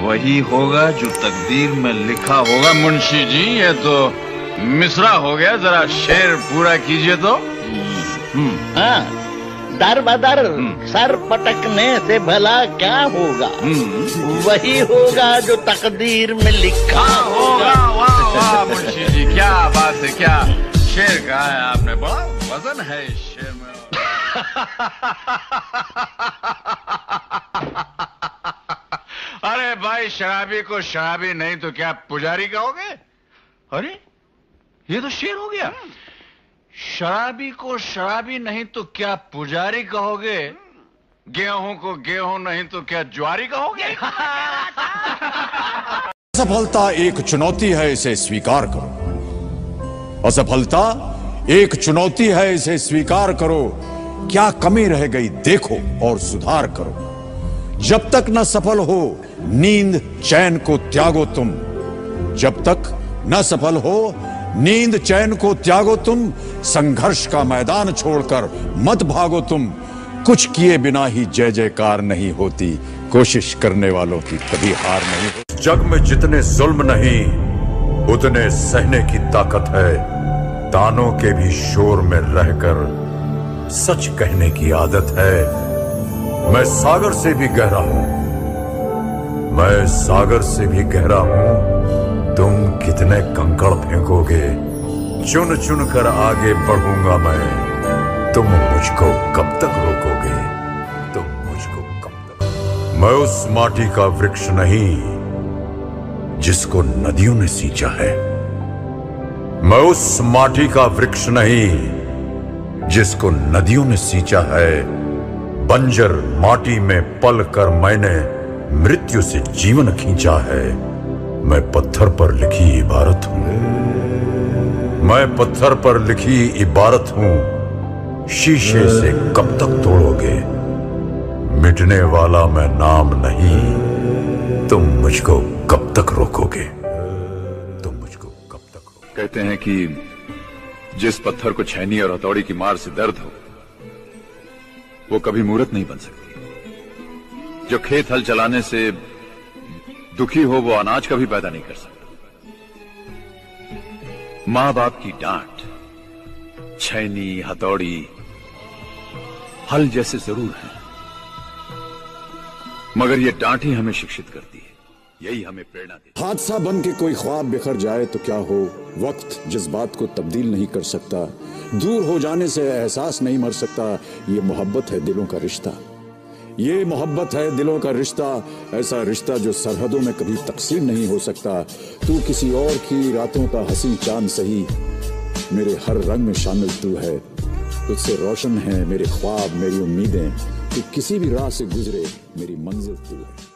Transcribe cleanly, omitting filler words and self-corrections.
वही होगा जो तकदीर में लिखा होगा। मुंशी जी, ये तो मिसरा हो गया, जरा शेर पूरा कीजिए तो। हाँ, दर बदर सर पटकने से भला क्या होगा, वही होगा जो तकदीर में लिखा होगा। वाह वाह मुंशी जी, क्या बात है, क्या शेर कहा है आपने, बड़ा वजन है इस शेर में। अरे भाई, शराबी को शराबी नहीं तो क्या पुजारी कहोगे? अरे ये तो शेर हो गया। शराबी को शराबी नहीं तो क्या पुजारी कहोगे, गेहूं को गेहूं नहीं तो क्या ज्वारी कहोगे? असफलता एक चुनौती है, इसे स्वीकार करो। असफलता एक चुनौती है, इसे स्वीकार करो। क्या कमी रह गई देखो और सुधार करो। जब तक न सफल हो नींद चैन को त्यागो तुम। जब तक न सफल हो नींद चैन को त्यागो तुम। संघर्ष का मैदान छोड़कर मत भागो तुम। कुछ किए बिना ही जय जयकार नहीं होती। कोशिश करने वालों की कभी हार नहीं होती। जग में जितने जुल्म नहीं उतने सहने की ताकत है। तानों के भी शोर में रहकर सच कहने की आदत है। मैं सागर से भी गहरा हूं, मैं सागर से भी गहरा हूं। तुम कितने कंकड़ फेंकोगे, चुन चुन कर आगे बढ़ूंगा मैं। तुम मुझको कब तक रोकोगे, तुम मुझको कब तक। मैं उस माटी का वृक्ष नहीं जिसको नदियों ने सींचा है। मैं उस माटी का वृक्ष नहीं जिसको नदियों ने सींचा है। बंजर माटी में पल कर मैंने मृत्यु से जीवन खींचा है। मैं पत्थर पर लिखी इबारत हूं, मैं पत्थर पर लिखी इबारत हूं। शीशे से कब तक तोड़ोगे, मिटने वाला मैं नाम नहीं। तुम मुझको कब तक रोकोगे, तुम मुझको कब तक रोकोगे। कहते हैं कि जिस पत्थर को छैनी और हथौड़ी की मार से दर्द हो वो कभी मूर्त नहीं बन सकती। जो खेत हल चलाने से दुखी हो वो अनाज कभी पैदा नहीं कर सकता। मां बाप की डांट, छैनी, हथौड़ी, हल जैसे जरूर है, मगर ये डांट ही हमें शिक्षित करती है, यही हमें प्रेरणा देती है। हादसा बन के कोई ख्वाब बिखर जाए तो क्या हो, वक्त जज्बात को तब्दील नहीं कर सकता। दूर हो जाने से एहसास नहीं मर सकता। ये मोहब्बत है दिलों का रिश्ता, ये मोहब्बत है दिलों का रिश्ता। ऐसा रिश्ता जो सरहदों में कभी तकसीम नहीं हो सकता। तू किसी और की रातों का हसी चांद सही, मेरे हर रंग में शामिल तू है। तुझसे रोशन है मेरे ख्वाब, मेरी उम्मीदें। तू किसी भी राह से गुजरे मेरी मंजिल तू है।